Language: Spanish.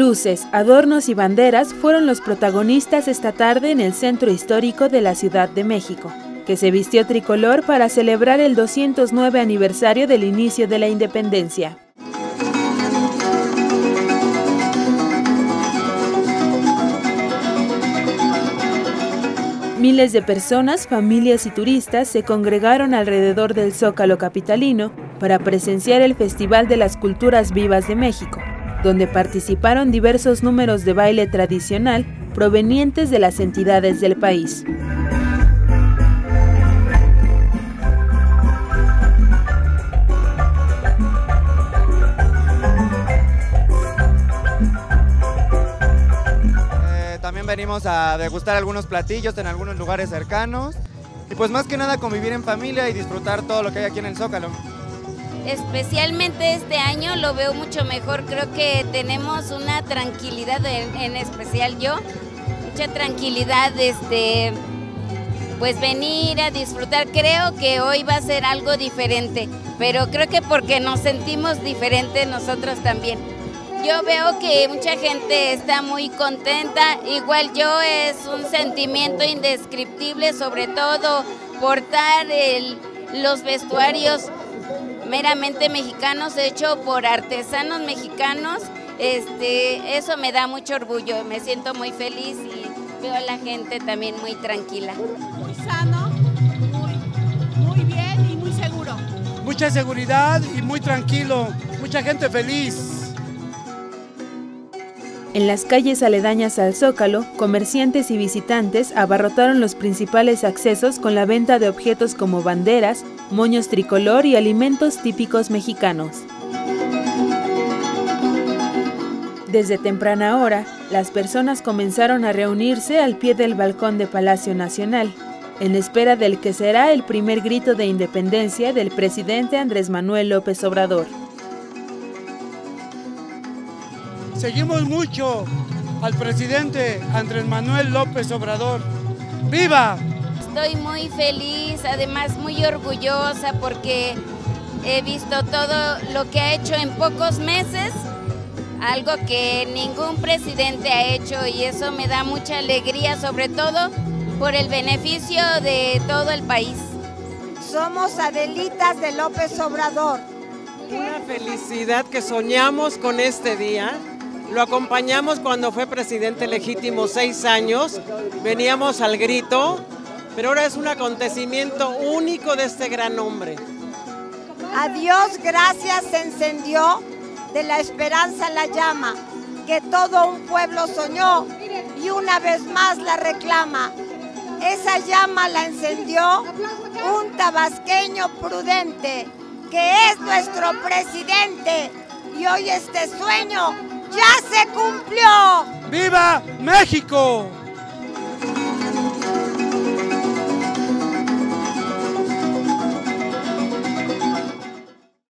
Luces, adornos y banderas fueron los protagonistas esta tarde en el centro histórico de la Ciudad de México, que se vistió tricolor para celebrar el 209 aniversario del inicio de la independencia. Miles de personas, familias y turistas se congregaron alrededor del Zócalo capitalino para presenciar el Festival de las Culturas Vivas de México, donde participaron diversos números de baile tradicional provenientes de las entidades del país. También venimos a degustar algunos platillos en algunos lugares cercanos y pues más que nada convivir en familia y disfrutar todo lo que hay aquí en el Zócalo. Especialmente este año lo veo mucho mejor, creo que tenemos una tranquilidad, en especial yo, mucha tranquilidad, pues venir a disfrutar. Creo que hoy va a ser algo diferente, pero creo que porque nos sentimos diferentes nosotros también. Yo veo que mucha gente está muy contenta, igual yo, es un sentimiento indescriptible, sobre todo portar los vestuarios meramente mexicanos, hecho por artesanos mexicanos. Eso me da mucho orgullo, me siento muy feliz y veo a la gente también muy tranquila. Muy sano, muy bien y muy seguro. Mucha seguridad y muy tranquilo, mucha gente feliz. En las calles aledañas al Zócalo, comerciantes y visitantes abarrotaron los principales accesos con la venta de objetos como banderas, moños tricolor y alimentos típicos mexicanos. Desde temprana hora, las personas comenzaron a reunirse al pie del balcón de Palacio Nacional, en espera del que será el primer grito de independencia del presidente Andrés Manuel López Obrador. Seguimos mucho al presidente Andrés Manuel López Obrador. ¡Viva! Estoy muy feliz, además muy orgullosa porque he visto todo lo que ha hecho en pocos meses, algo que ningún presidente ha hecho, y eso me da mucha alegría, sobre todo por el beneficio de todo el país. Somos Adelitas de López Obrador. Una felicidad que soñamos con este día. Lo acompañamos cuando fue presidente legítimo 6 años, veníamos al grito, pero ahora es un acontecimiento único de este gran hombre. A Dios gracias se encendió de la esperanza la llama, que todo un pueblo soñó y una vez más la reclama. Esa llama la encendió un tabasqueño prudente, que es nuestro presidente, y hoy este sueño ¡ya se cumplió! ¡Viva México!